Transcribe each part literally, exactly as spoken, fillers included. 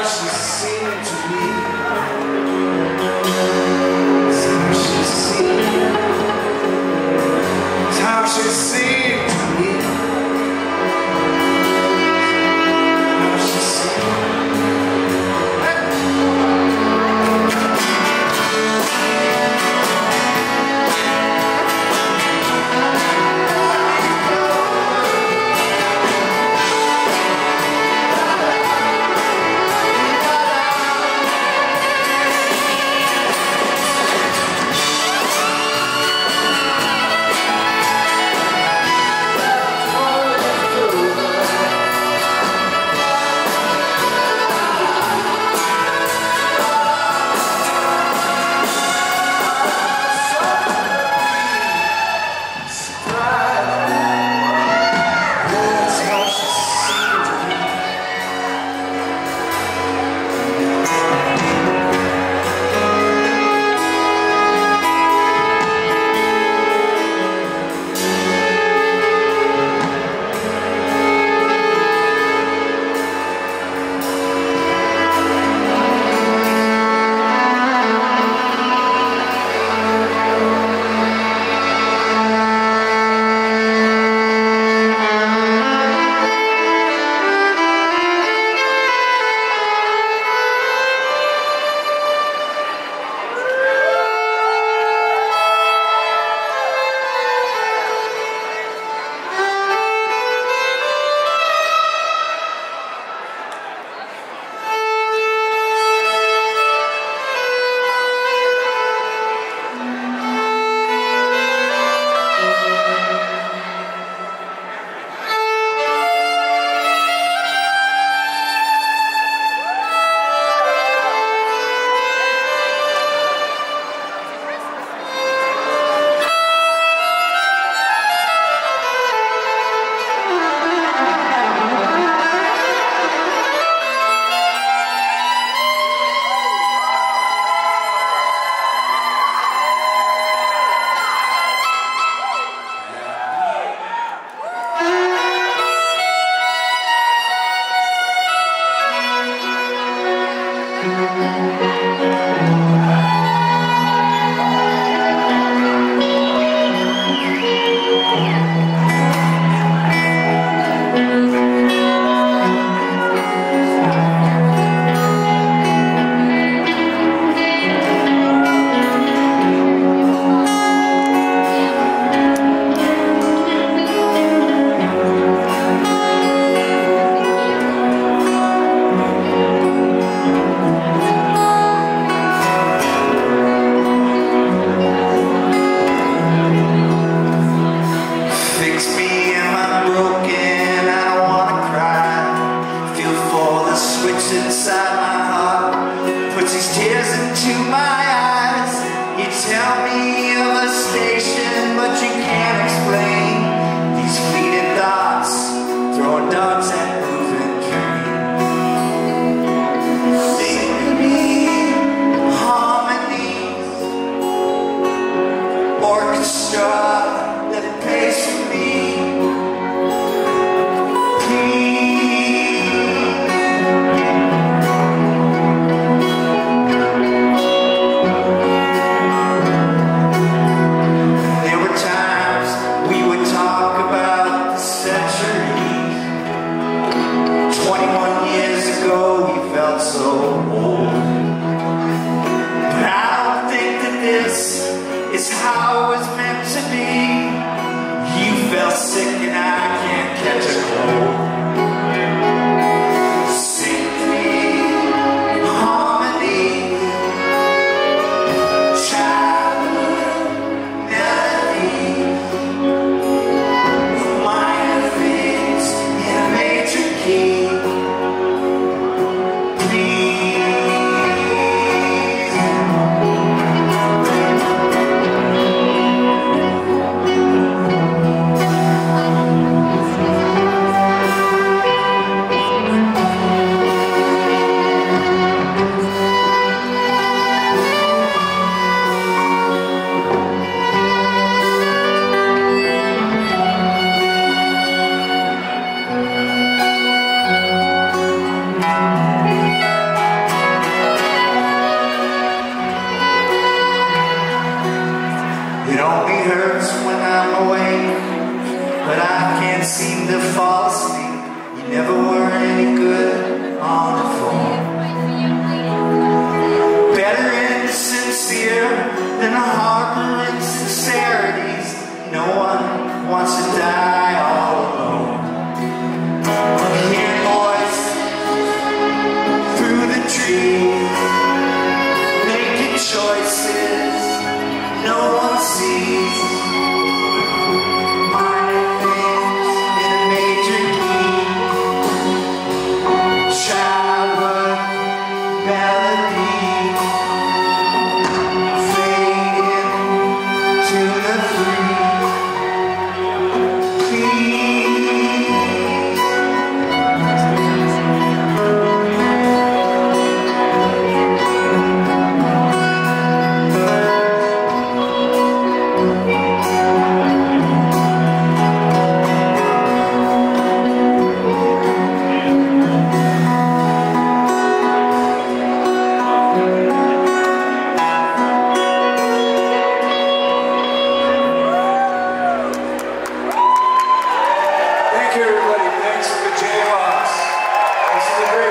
she seemed to me. It's how she seemed. It's how she seemed to me. How she seemed. Inside my heart, puts these tears into my eyes. You tell me of a station, but you can't explain these fleeting thoughts, throwing darts at moving dreams. Sing to me harmonies, orchestra that plays for me. So old, but I don't think that this is how it was meant to be. You felt sick and I can't catch a cold. Sing to me harmony, childhood melodies, minor things in a major key. Please seem to fall asleep. You never were any good on the phone. Better and sincere than a harbor insincerities. No one wants to die all alone. Hear noise through the trees, making choices no one sees.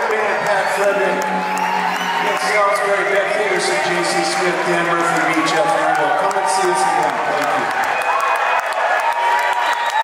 Next, Scarlet's very Beck Peterson, J C Smith, Dan Murphy, Beach F.